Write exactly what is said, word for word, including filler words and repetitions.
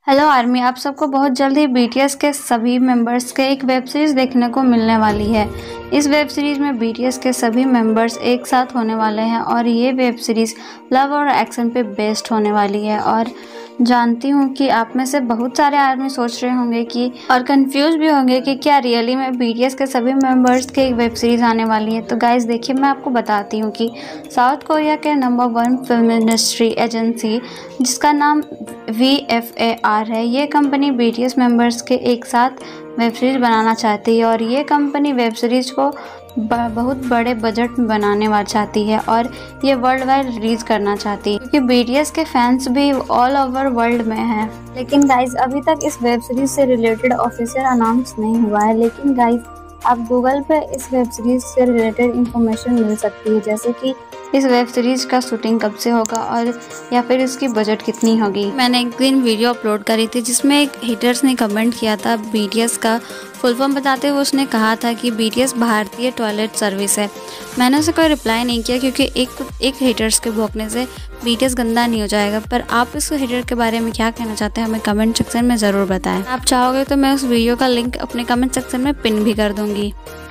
Hello army, आप सबको बहुत जल्द ही बीटीएस के सभी मेंबर्स के एक वेब सीरीज़ देखने को मिलने वाली है। इस वेब सीरीज़ में बीटीएस के सभी मेंबर्स एक साथ होने वाले हैं और ये वेब सीरीज़ लव और एक्शन पे बेस्ड होने वाली है। और जानती हूँ कि आप में से बहुत सारे आर्मी सोच रहे होंगे कि और कंफ्यूज भी होंगे कि क्या रियली में बीटीएस के सभी मेंबर्स के एक वेब सीरीज़ आने वाली है। तो गाइज देखिए, मैं आपको बताती हूँ कि साउथ कोरिया के number one film industry agency जिसका नाम वी एफ ए आर है, ये कंपनी बीटीएस मेंबर्स के एक साथ वेब सीरीज़ बनाना चाहती है और ये कंपनी वेब सीरीज़ को बहुत बड़े बजट में बनाने वाली चाहती है और ये वर्ल्ड वाइड रिलीज़ करना चाहती है क्योंकि बीटीएस के फैंस भी ऑल ओवर वर्ल्ड में हैं। लेकिन गाइज अभी तक इस वेब सीरीज़ से रिलेटेड ऑफिशियल अनाउंस नहीं हुआ है। लेकिन गाइज आप गूगल पे इस वेब सीरीज़ से रिलेटेड इंफॉर्मेशन मिल सकती है, जैसे कि इस वेब सीरीज़ का शूटिंग कब से होगा और या फिर इसकी बजट कितनी होगी। मैंने एक दिन वीडियो अपलोड करी थी जिसमें एक हेटर्स ने कमेंट किया था बीटीएस का फुल फॉर्म बताते हुए। उसने कहा था कि बीटीएस भारतीय टॉयलेट सर्विस है। मैंने उसे कोई रिप्लाई नहीं किया क्योंकि एक एक हेटर्स के भौंकने से बीटीएस गंदा नहीं हो जाएगा। पर आप इस हेटर के बारे में क्या कहना चाहते हैं हमें कमेंट सेक्शन में ज़रूर बताएं। आप चाहोगे तो मैं उस वीडियो का लिंक अपने कमेंट सेक्शन में पिन भी कर दूँगी।